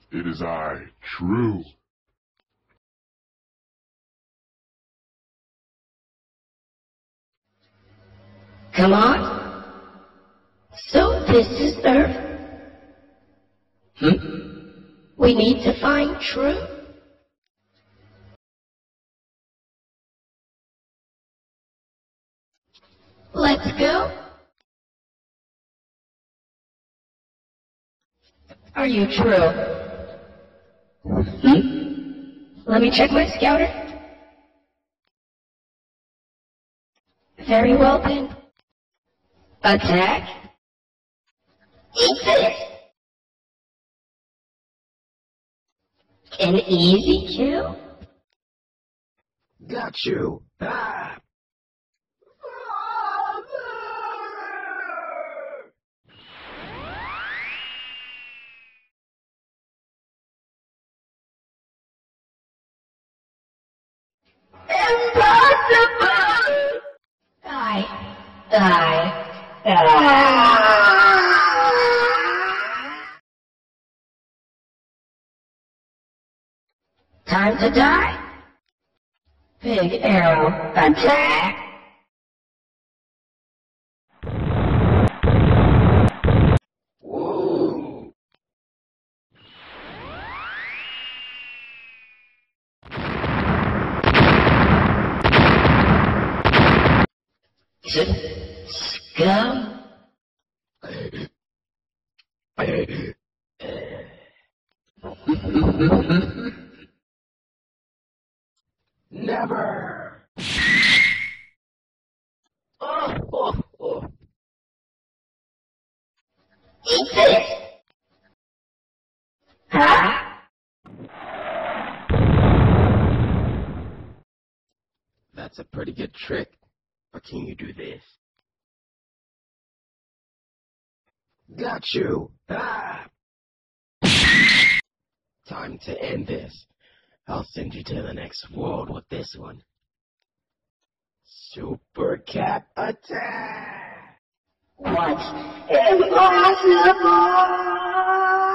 It is I, True. Come on. So this is Earth. We need to find True. Let's go. Are you True? Let me check my scouter. Very well then. Attack. Eat this. An easy kill. Got you. Ah. Impossible! Die. Time to die. Big arrow, attack! Whoa. Scum. Never. Oh. Eat this. Ha! That's a pretty good trick. But can you do this? Got you. Ah. Time to end this. I'll send you to the next world with this one. Super Cat Attack! What's impossible?